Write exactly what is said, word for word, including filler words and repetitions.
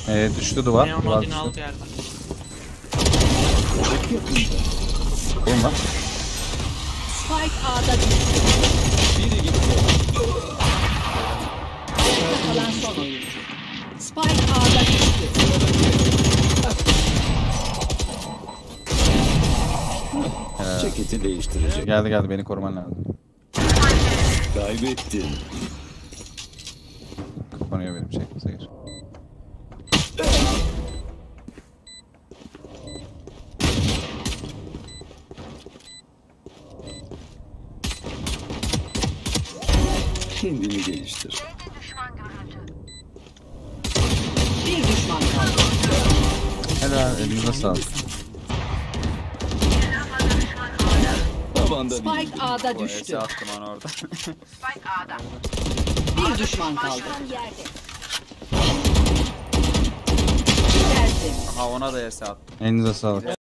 Ee, düştü duvar. Neon Duvar Odin düştü. aldı yerden. Oğlum lan. Spike A'da düştü. Biri gitti. Ayakta kalan son oyuncu. Spike A'da düştü. Ceketi değiştirecek. Geldi geldi, beni koruman lazım. Kaybettin. Kapanıyor benim şey. Zehir. Kendini geliştir. Bir düşman kaldı. Helal, elinize sağlık. Tabanda Spike A'da O düştü. S'e attım onu orada. Bir düşman kaldı. Tertemiz. Aha ona da S attım. Elinize sağlık.